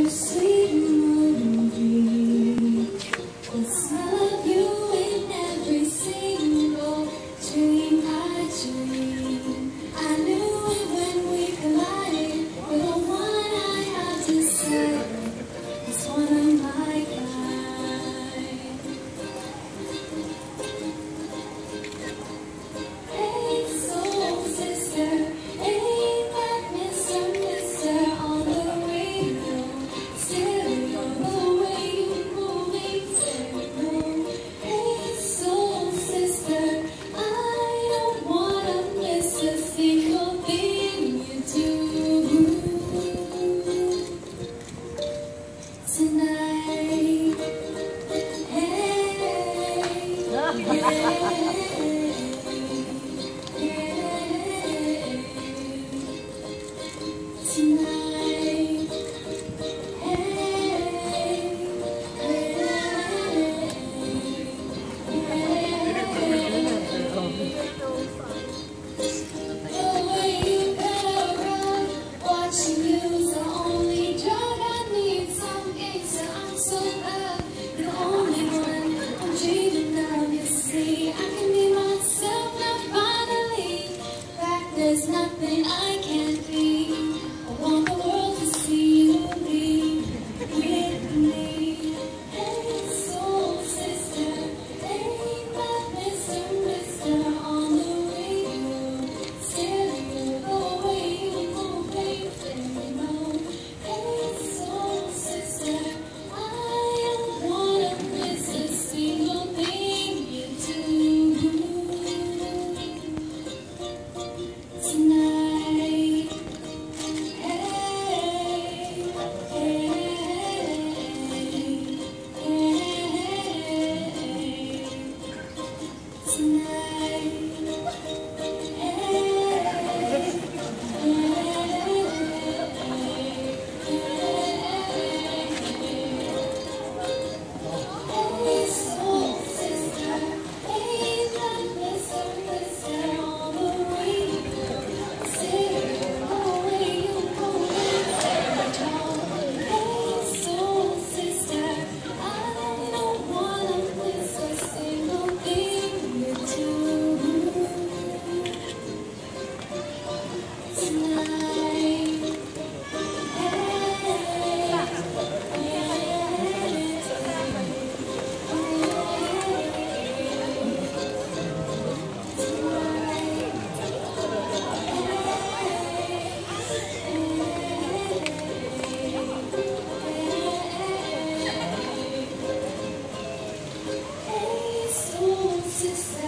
sweet melody. The smell of you in every single dream I dream. I knew it when we collided. You're the one I have decided is one of my kind. Hey, soul sister, ain't that Mr. on the radio? Stereo, the way you move ain't stereo. Hey, soul sister, I don't wanna miss a single thing you do tonight. Hey, tonight, the way you better run, watching you's the only drug I need. Some gangster, I'm so bad, the only one I'm dreaming of. You see, I can be myself now finally. Back, there's nothing I can't be. I want the world to see you leave with me. Hey, soul sister, ain't that Mr. on the radio? Stereo, the way you move ain't stereo. Hey, soul sister, I don't wanna miss a single thing you do tonight. Sister